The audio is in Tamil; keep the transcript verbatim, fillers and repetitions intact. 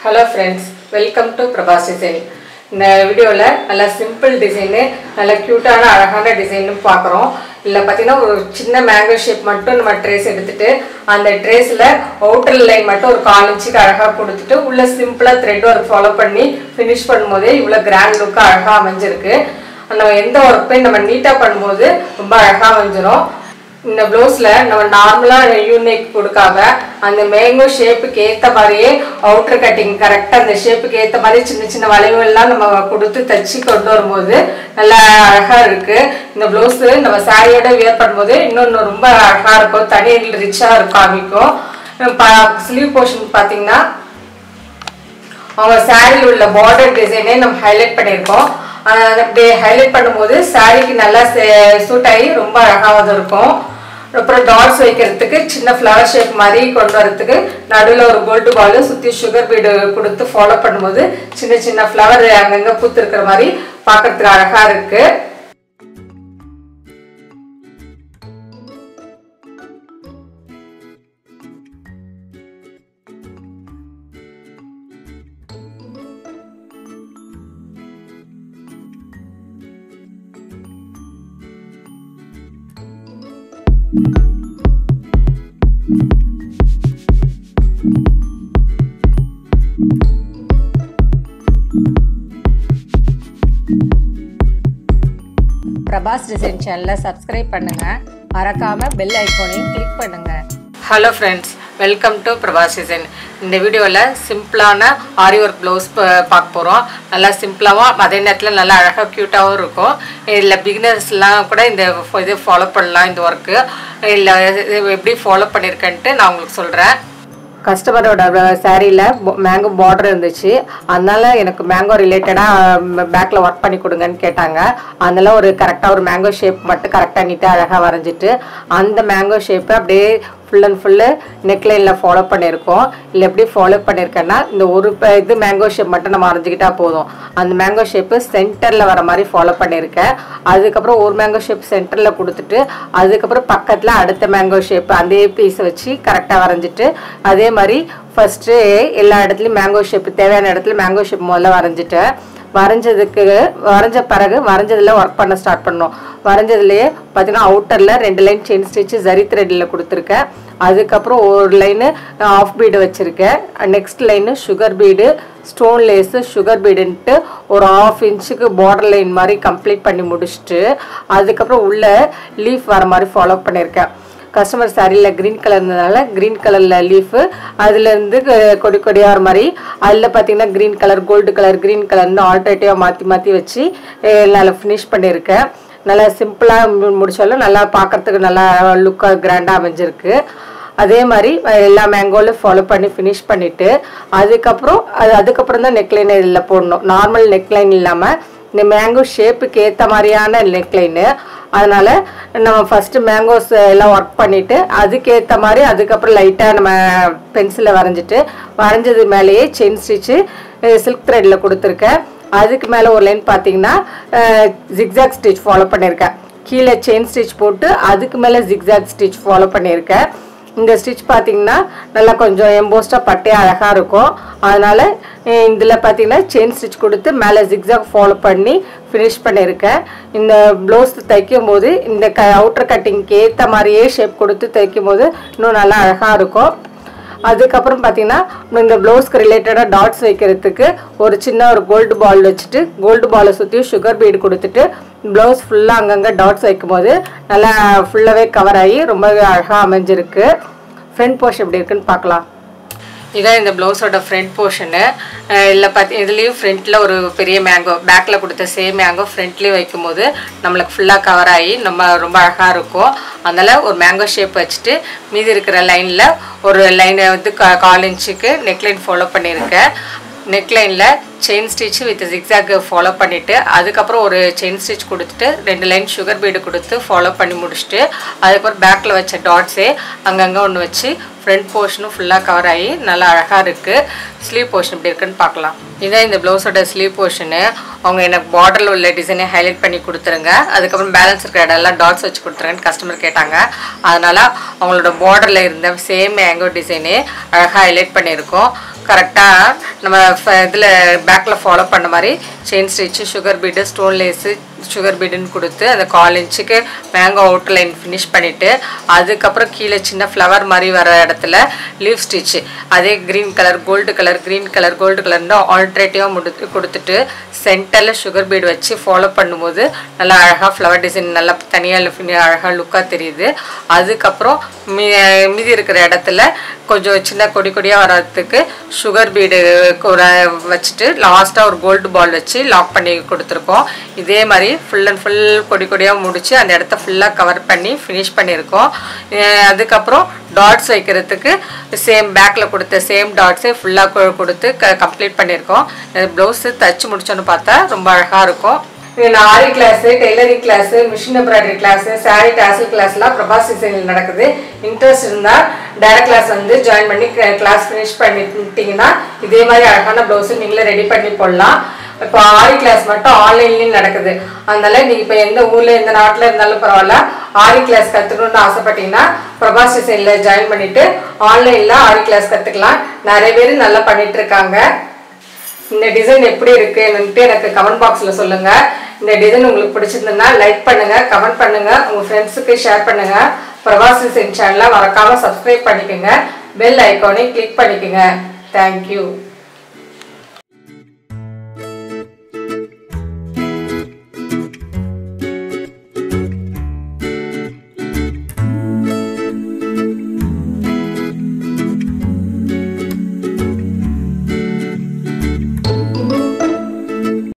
Hello friends, welcome to Prabhas Design. இந்த வீடியோல நல்ல சிம்பிள் டிசைன் நல்ல கியூட்டான அழகான டிசைன் பார்க்கறோம். இல்ல பாத்தீங்கன்னா ஒரு சின்ன மேங்கோ ஷேப் மட்டும் நம்ம ட்ரேஸ் எடுத்துட்டு அந்த ட்ரேஸ்ல அவுட்டர் லைன் மட்டும் ஒரு கால் இன்ச்சுக்கு அழகா கொடுத்துட்டு உள்ள சிம்பிளா த்ரெட் வர்க் ஃபாலோ பண்ணி ஃபினிஷ் பண்ணும்போது இவ்வளவு கிராண்ட் லுக்கா அழகா அமைஞ்சிருக்கு. நம்ம எந்த ஒர்க்கையும் நம்ம நீட்டா பண்ணும்போது ரொம்ப அழகா அமைஞ்சிரும். இந்த ப்ளவுஸ்ல நம்ம நார்மலா யூனிக் கொடுக்காம அந்த மேங்கோ ஷேப்புக்கு ஏத்த மாதிரியே அவுட்டர் கட்டிங் கரெக்டா அந்த ஷேப்புக்கு ஏத்த மாதிரி சின்ன சின்ன வளைவுகள்லாம் நம்ம கொடுத்து தச்சு கொண்டு வரும்போது நல்லா அழகா இருக்கு. இந்த ப்ளவுஸ் நம்ம சாரியோட வியர் பண்ணும்போது இன்னொன்னு ரொம்ப அழகா இருக்கும், தனி ரிச்சா இருக்கும் காமிக்கும். ஸ்லீவ் போர்ஷன் பாத்தீங்கன்னா அவங்க சாரியில் உள்ள பார்டர் டிசைனே நம்ம ஹைலைட் பண்ணியிருக்கோம். அப்படியே ஹைலைட் பண்ணும்போது சாரிக்கு நல்லா சூட் ஆகி ரொம்ப அழகாவது இருக்கும். அப்புறம் டாட்ஸ் வைக்கிறதுக்கு சின்ன ஃப்ளவர் ஷேப் மாதிரி கொண்டு வரதுக்கு நடுவில் ஒரு கோல்டு பால் சுற்றி சுகர் பீடு கொடுத்து ஃபாலோ பண்ணும்போது சின்ன சின்ன ஃப்ளவர் அங்கங்கே பூத்து இருக்கிற மாதிரி பார்க்கறதுக்கு அழகா இருக்கு. பிரபாஸ் டிசைன் சேனலை சப்ஸ்கிரைப் பண்ணுங்க, மறக்காம பெல் ஐகானையும் கிளிக் பண்ணுங்க. Hello friends, welcome to Prabhas design. இந்த வீடியோவில் சிம்பிளான ஆரி ஒர்க் ப்ளவுஸ் பார்க்க போகிறோம். நல்லா சிம்பிளாகவும் அதே நேரத்தில் நல்லா அழகாக க்யூட்டாகவும் இருக்கும். இதில் பிகினர்ஸ்லாம் கூட இந்த இது ஃபாலோ பண்ணலாம். இந்த ஒர்க்கு இல்லை எப்படி ஃபாலோ பண்ணியிருக்கேன்ட்டு நான் உங்களுக்கு சொல்கிறேன். கஸ்டமரோட சாரியில் மேங்கோ பார்டர் இருந்துச்சு, அதனால எனக்கு மேங்கோ ரிலேட்டடாக பேக்கில் ஒர்க் பண்ணி கொடுங்கன்னு கேட்டாங்க. அதனால ஒரு கரெக்டாக ஒரு மேங்கோ ஷேப் மட்டும் கரெக்டாக நீட்டாக அழகாக வரைஞ்சிட்டு அந்த மேங்கோ ஷேப்பை அப்படியே ஃபுல் அண்ட் ஃபுல்லு நெக்லைனில் ஃபாலோ பண்ணியிருக்கோம். இல்லை எப்படி ஃபாலோ பண்ணியிருக்கேன்னா இந்த ஒரு இது மேங்கோ ஷேப் மட்டும் நம்ம வரைஞ்சிக்கிட்டா போதும். அந்த மேங்கோ ஷேப்பு சென்டரில் வர மாதிரி ஃபாலோ பண்ணியிருக்கேன். அதுக்கப்புறம் ஒரு மேங்கோ ஷேப் சென்டரில் கொடுத்துட்டு அதுக்கப்புறம் பக்கத்தில் அடுத்த மேங்கோ ஷேப் அதே பீஸை வச்சு கரெக்டாக வரைஞ்சிட்டு அதே மாதிரி ஃபஸ்ட்டு எல்லா இடத்துலையும் மேங்கோ ஷேப் தேவையான இடத்துல மேங்கோ ஷேப் முதல்ல வரைஞ்சிட்டேன். வரைஞ்சதுக்கு வரைஞ்ச பிறகு வரைஞ்சதில் ஒர்க் பண்ண ஸ்டார்ட் பண்ணோம். வரைஞ்சதுலேயே பார்த்தீங்கன்னா அவுட்டரில் ரெண்டு லைன் செயின் ஸ்டிச்சு ஜரி த்ரெட்டில் கொடுத்துருக்கேன். அதுக்கப்புறம் ஒரு லைனு ஆஃப் பீடு வச்சுருக்கேன். Next line sugar bead, stone lace, sugar பீடுன்ட்டு ஒரு ஆஃப் இன்ச்சுக்கு பார்டர் லைன் மாதிரி கம்ப்ளீட் பண்ணி முடிச்சுட்டு அதுக்கப்புறம் உள்ள லீஃப் வர மாதிரி ஃபாலோ பண்ணியிருக்கேன். கஸ்டமர் சாரியில் க்ரீன் கலர் இருந்ததுனால க்ரீன் கலரில் லீஃபு அதுலேருந்து கொடி கொடியாக வர மாதிரி அதில் பார்த்தீங்கன்னா green colour, gold colour, green கலர்னு ஆல்டர்னேட்டிவாக மாற்றி மாற்றி வச்சு நல்லா ஃபினிஷ் பண்ணியிருக்கேன். நல்லா சிம்பிளாக முடிச்சாலும் நல்லா பார்க்குறதுக்கு நல்லா லுக்காக கிராண்டாக அமைஞ்சிருக்கு. அதே மாதிரி எல்லா மேங்கோலும் ஃபாலோ பண்ணி ஃபினிஷ் பண்ணிவிட்டு அதுக்கப்புறம் அது அதுக்கப்புறம் தான் நெக்லைன் இதில் போடணும். நார்மல் நெக்லைன் இல்லாமல் இந்த மேங்கோ ஷேப்புக்கு ஏற்ற மாதிரியான நெக்லைனு. அதனால் நம்ம ஃபஸ்ட்டு மேங்கோஸ் எல்லாம் ஒர்க் பண்ணிவிட்டு அதுக்கேற்ற மாதிரி அதுக்கப்புறம் லைட்டாக நம்ம பென்சிலில் வரைஞ்சிட்டு வரைஞ்சது மேலேயே செயின் ஸ்டிச்சு சில்க் த்ரெட்டில் கொடுத்துருக்கேன். அதுக்கு மேலே ஒரு லைன் பார்த்தீங்கன்னா ஜிக்ஸாக் ஸ்டிச் ஃபாலோ பண்ணியிருக்கேன். கீழே செயின் ஸ்டிச் போட்டு அதுக்கு மேலே ஜிக்ஸாக் ஸ்டிச் ஃபாலோ பண்ணியிருக்கேன். இந்த ஸ்டிச் பார்த்தீங்கன்னா நல்லா கொஞ்சம் எம்போஸ்டாக பட்டையாக அழகாக இருக்கும். அதனால் இதில் பார்த்தீங்கன்னா செயின் ஸ்டிச் கொடுத்து மேலே ஜிக்ஸாக் ஃபாலோ பண்ணி ஃபினிஷ் பண்ணியிருக்கேன். இந்த ப்ளவுஸ் தைக்கும் போது இந்த க அவுட்டர் கட்டிங்க்கு ஏற்ற மாதிரியே ஷேப் கொடுத்து தைக்கும் போது இன்னும் நல்லா அழகாக இருக்கும். அதுக்கப்புறம் பார்த்தீங்கன்னா இந்த ப்ளவுஸ்க்கு ரிலேட்டடாக டாட்ஸ் வைக்கிறதுக்கு ஒரு சின்ன ஒரு கோல்டு பால் வச்சுட்டு கோல்டு பாலை சுற்றி சுகர் பீடு கொடுத்துட்டு ப்ளவுஸ் ஃபுல்லாக அங்கங்கே டாட்ஸ் வைக்கும் போது நல்லா ஃபுல்லாகவே கவர் ஆகி ரொம்ப அழகாக அமைஞ்சிருக்கு. ஃப்ரண்ட் போர்ஷன் எப்படி இருக்குன்னு பார்க்கலாம். இதான் இந்த ப்ளவுஸோட ஃப்ரண்ட் போர்ஷனு. இல்லை பார்த்தி இதுலேயும் ஃப்ரண்ட்டில் ஒரு பெரிய மேங்கோ பேக்கில் கொடுத்த சேம் மேங்கோ ஃப்ரண்ட்லேயும் வைக்கும்போது நம்மளுக்கு ஃபுல்லாக கவர் ஆகி நம்ம ரொம்ப அழகாக இருக்கும். அதனால் ஒரு மேங்கோ ஷேப் வச்சுட்டு மீதி இருக்கிற லைனில் ஒரு லைனை வந்து கா கால் இன்ச்சுக்கு நெக்லைன் ஃபாலோ பண்ணியிருக்கேன். நெக்லைனில் chain stitch with zigzag follow பண்ணிவிட்டு அதுக்கப்புறம் ஒரு செயின் ஸ்டிச் கொடுத்துட்டு ரெண்டு லைன் சுகர் பீடு கொடுத்து ஃபாலோ பண்ணி முடிச்சுட்டு அதுக்கப்புறம் பேக்கில் வச்ச டாட்ஸே அங்கங்கே ஒன்று வச்சு ஃப்ரண்ட் போர்ஷனும் ஃபுல்லாக கவர் ஆகி நல்லா அழகாக இருக்குது. ஸ்லீவ் போர்ஷன் எப்படி இருக்குன்னு பார்க்கலாம். இதான் இந்த ப்ளவுஸோட ஸ்லீவ் போர்ஷனு. அவங்க எனக்கு பார்டரில் உள்ள டிசைனை ஹைலைட் பண்ணி கொடுத்துருங்க, அதுக்கப்புறம் பேலன்ஸ் இருக்கிற இடம்லாம் டாட்ஸ் வச்சு கொடுத்துருங்கன்னு கஸ்டமர் கேட்டாங்க. அதனால் அவங்களோட பார்டரில் இருந்த சேம் மேங்கோ டிசைனே அழகாக ஹைலைட் பண்ணியிருக்கோம். கரெக்டாக நம்ம இதில் பேக்கில் ஃபாலோ பண்ண மாதிரி chain stitch, sugar bead, stone lace, sugar பீடுன்னு கொடுத்து அந்த கால் இன்ச்சுக்கு மேங்கோ அவுட்லைன் ஃபினிஷ் பண்ணிவிட்டு அதுக்கப்புறம் கீழே சின்ன ஃப்ளவர் மாதிரி வர இடத்துல லீவ் ஸ்டிச்சு அதே green colour gold colour green colour gold கலர்னு ஆல்ட்ரேட்டிவாக முடுத்து கொடுத்துட்டு சென்டரில் சுகர் பீடு வச்சு ஃபாலோ பண்ணும்போது நல்லா அழகாக ஃப்ளவர் டிசைன் நல்லா தனியாக அழகாக லுக்காக தெரியுது. அதுக்கப்புறம் மீ மீதி இருக்கிற இடத்துல கொஞ்சம் சின்ன கொடி கொடியாக வர்றதுக்கு சுகர் பீடு வச்சுட்டு லாஸ்ட்டாக ஒரு கோல்டு பால் வச்சு லாக் பண்ணி கொடுத்துருக்கோம். இதே மாதிரி ஃபுல் அண்ட் ஃபுல் கொடி கொடியாக முடித்து அந்த இடத்த ஃபுல்லாக கவர் பண்ணி ஃபினிஷ் பண்ணியிருக்கோம். அதுக்கப்புறம் டாட்ஸ் வைக்கிறதுக்கு சேம் பேக்கில் கொடுத்த சேம் டாட்ஸே ஃபுல்லாக கொடுத்து க கம்ப்ளீட் பண்ணியிருக்கோம். ப்ளவுஸு தைச்சி முடிச்சோன்னு பார்த்தா ரொம்ப அழகாக இருக்கும். நான் aari class, tailoring class, machine embroidery class, sari tassel கிளாஸ்லாம் பிரபாஸ் டிசைனில் நடக்குது. இன்ட்ரெஸ்ட் இருந்தால் டைரக்ட் கிளாஸ் வந்து ஜாயின் பண்ணி கிளாஸ் ஃபினிஷ் பண்ணிட்டீங்கன்னா இதே மாதிரி அழகான ப்ளவுஸு நீங்களே ரெடி பண்ணி போடலாம். இப்போ ஆரி கிளாஸ் மட்டும் ஆன்லைன்லேயும் நடக்குது. அதனால நீங்கள் இப்போ எந்த ஊரில் எந்த நாட்டில் இருந்தாலும் பரவாயில்ல, ஆரி கிளாஸ் கற்றுக்கணுன்னு ஆசைப்பட்டீங்கன்னா பிரபாஸ் டிசைனில் ஜாயின் பண்ணிவிட்டு ஆன்லைனில் ஆரி கிளாஸ் கற்றுக்கலாம். நிறைய பேர் நல்லா பண்ணிட்டு இருக்காங்க. இந்த டிசைன் எப்படி இருக்குன்னுட்டு எனக்கு கமெண்ட் பாக்ஸில் சொல்லுங்கள். இந்த டிசைன் உங்களுக்கு பிடிச்சிருந்ததுன்னா லைக் பண்ணுங்கள், கமெண்ட் பண்ணுங்கள், உங்கள் ஃப்ரெண்ட்ஸுக்கு ஷேர் பண்ணுங்கள். பிரபாஸ் டிசைன் சேனலை மறக்காமல் சப்ஸ்கிரைப் பண்ணிக்கோங்க. பெல் ஐக்கானை கிளிக் பண்ணிக்கோங்க. தேங்க்யூ.